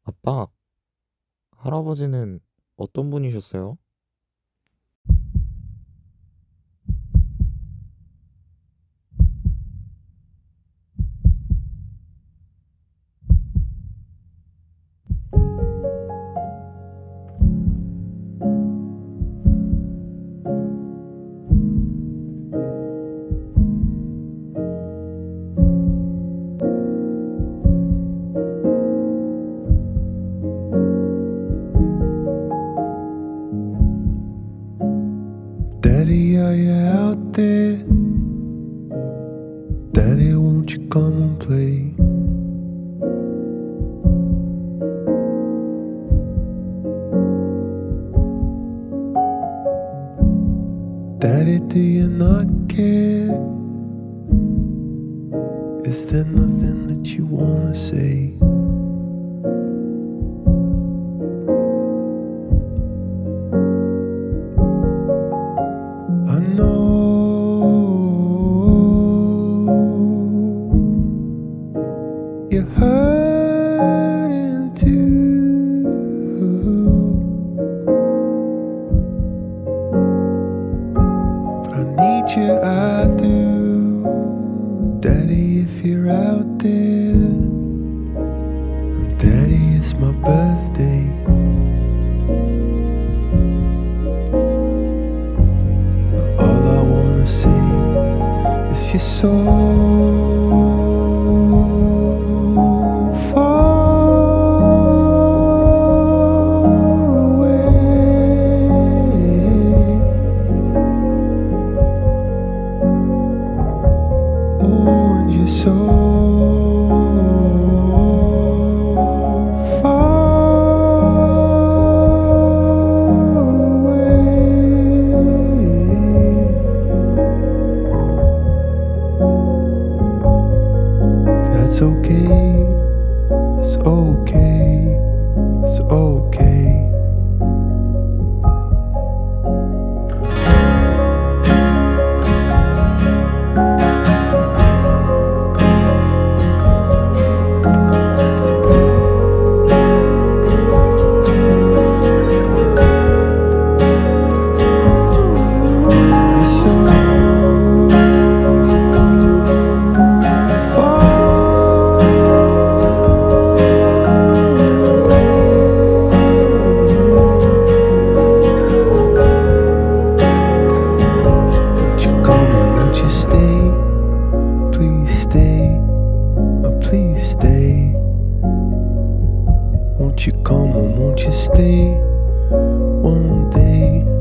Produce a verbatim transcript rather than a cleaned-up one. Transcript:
아빠, 할아버지는 어떤 분이셨어요? Daddy, are you out there? Daddy, won't you come and play? Daddy, do you not care? Is there nothing that you wanna say? I know you're hurting too, but I need you, I do. Daddy, if you're out there, and Daddy, it's my birthday. All I wanna see is your soul far away. Oh, and your soul far away. That's okay, that's okay, that's okay. Your soul won't you come and won't you stay? Please stay, oh please stay. Won't you come and won't you stay one day?